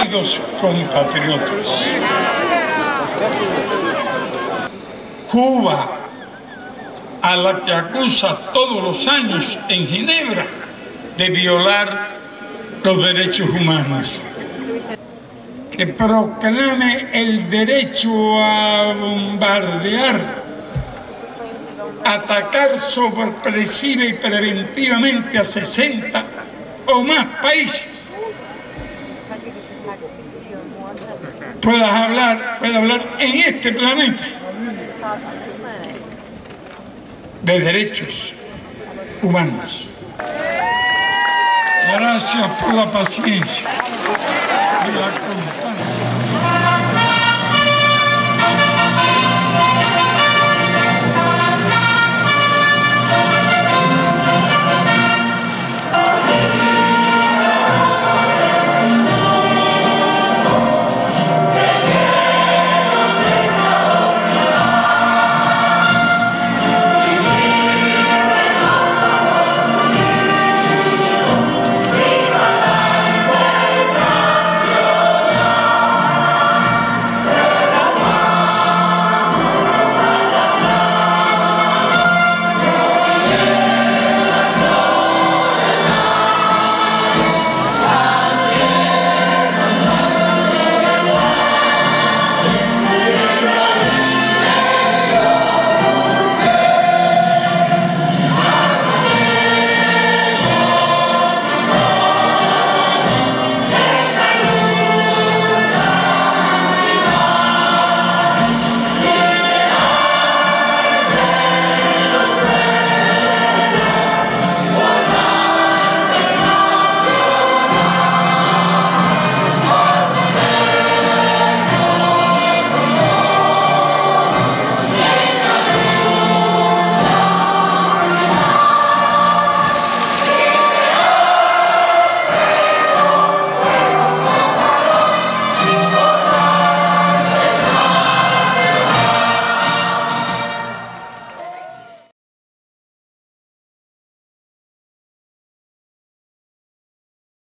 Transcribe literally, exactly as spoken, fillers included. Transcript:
queridos compatriotas, Cuba, a la que acusa todos los años en Ginebra de violar los derechos humanos, que proclame el derecho a bombardear, atacar sorpresiva y preventivamente a sesenta o más países. Puedas hablar, pueda hablar en este planeta de derechos humanos. Gracias por la paciencia y la constancia.